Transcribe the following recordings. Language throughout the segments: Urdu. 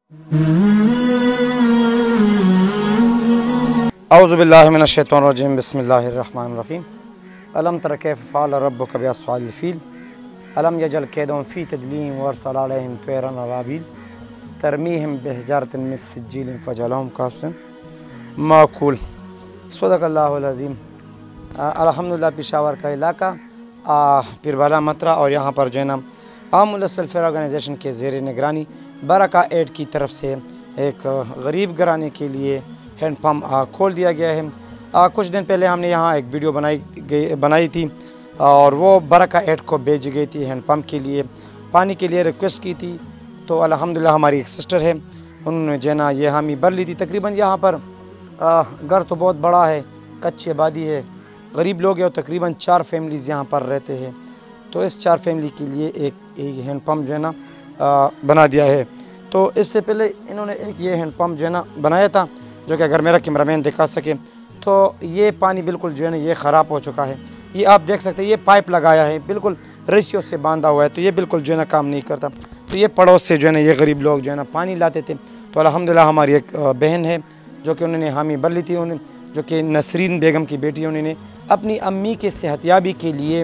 اعوذ باللہ من الشیطان الرجیم بسم اللہ الرحمن الرحیم الم تر کیف فعل ربک باصحاب الفیل الم یجعل کیدہم فی تدلیل وارسل علیہم طیرا ابابیل ترمیہم بحجارۃ من سجیل فجعلہم کعصف مأکول۔ صدق اللہ العظیم۔ الحمدللہ پشاور کا علاقہ پیربالا مترا، اور یہاں پر جو ہے نا عام الناس ویلفیئر آرگنائزیشن کے زیر نگرانی برکہ ایڈ کی طرف سے ایک غریب گھرانے کے لیے ہینڈ پمپ کھول دیا گیا ہے۔ کچھ دن پہلے ہم نے یہاں ایک ویڈیو بنائی تھی، اور وہ برکہ ایڈ کو بھیجی گئی تھی ہینڈ پمپ کے لیے، پانی کے لیے ریکویسٹ کی تھی۔ تو الحمدللہ ہماری ایک سسٹر ہے، انہوں نے جو ہے نا یہ حامی بھر لی تھی۔ تقریباً یہاں پر گھر تو بہت بڑا ہے، کچی آبادی ہے، غریب لوگ ہیں، اور تقریباً 4 فیملیز یہاں پر رہتے ہیں۔ تو اس 4 فیملی کے لیے ایک ہینڈ پمپ جو ہے نا بنا دیا ہے۔ تو اس سے پہلے انہوں نے ایک یہ ہینڈ پمپ جو ہے نا بنایا تھا، جو کہ اگر میرا کیمرہ مین دکھا سکے تو یہ پانی بالکل جو ہے نا یہ خراب ہو چکا ہے۔ یہ آپ دیکھ سکتے ہیں، یہ پائپ لگایا ہے، بالکل رسیوں سے باندھا ہوا ہے، تو یہ بالکل جو ہے نا کام نہیں کرتا۔ تو یہ پڑوس سے جو ہے نا یہ غریب لوگ جو ہے نا پانی لاتے تھے۔ تو الحمدللہ ہماری ایک بہن ہے جو کہ انہوں نے حامی بھر لی تھی، جو کہ نسرین بیگم کی بیٹی، انہوں نے اپنی امی کے صحت یابی کے لیے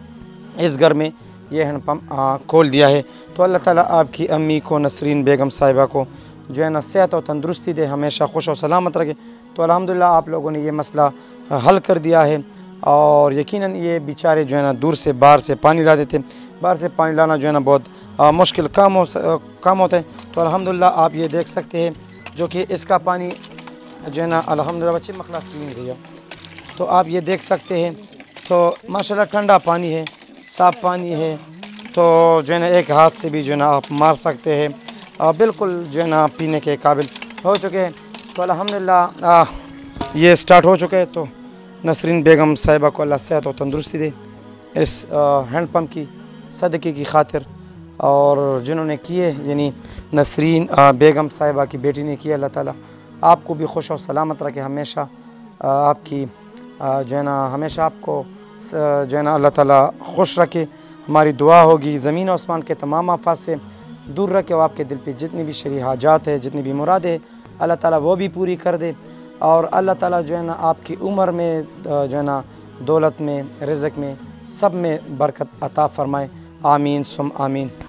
اس گھر میں یہ ہینڈ پمپ کھول دیا ہے۔ تو اللہ تعالیٰ آپ کی امی کو، نسرین بیگم صاحبہ کو جو ہے نا صحت و تندرستی دے، ہمیشہ خوش و سلامت رکھے۔ تو الحمدللہ آپ لوگوں نے یہ مسئلہ حل کر دیا ہے، اور یقیناً یہ بیچارے جو ہے نا دور سے باہر سے پانی لاتے تھے، باہر سے پانی لانا جو ہے نا بہت مشکل کام ہوتا ہے۔ تو الحمدللہ آپ یہ دیکھ سکتے ہیں، جو کہ اس کا پانی جو ہے نا الحمدللہ بچے مخلص کلین دیا، تو آپ یہ دیکھ سکتے ہیں۔ تو ماشاءاللہ ٹھنڈا پانی ہے، صاف پانی ہے، تو جو ہے نا ایک ہاتھ سے بھی جو ہے نا آپ مار سکتے ہیں، بالکل جو ہے نا پینے کے قابل ہو چکے ہیں۔ تو الحمدللہ یہ سٹارٹ ہو چکے ہیں۔ تو نسرین بیگم صاحبہ کو اللہ صحت و تندرستی دے اس ہینڈ پمپ کی صدقے کی خاطر، اور جنہوں نے کیے یعنی نسرین بیگم صاحبہ کی بیٹی نے کیا، اللہ تعالیٰ آپ کو بھی خوش و سلامت رکھے، ہمیشہ آپ کی جو ہے نا ہمیشہ آپ کو جو ہے نا اللہ تعالیٰ خوش رکھے۔ ہماری دعا ہوگی زمین و آسمان کے تمام آفات سے دور رکھے، اور آپ کے دل پہ جتنی بھی شرعی حاجات ہے، جتنی بھی مرادیں اللہ تعالیٰ وہ بھی پوری کر دے، اور اللہ تعالیٰ جو ہے نا آپ کی عمر میں جو ہے نا دولت میں، رزق میں، سب میں برکت عطا فرمائے۔ آمین ثم آمین۔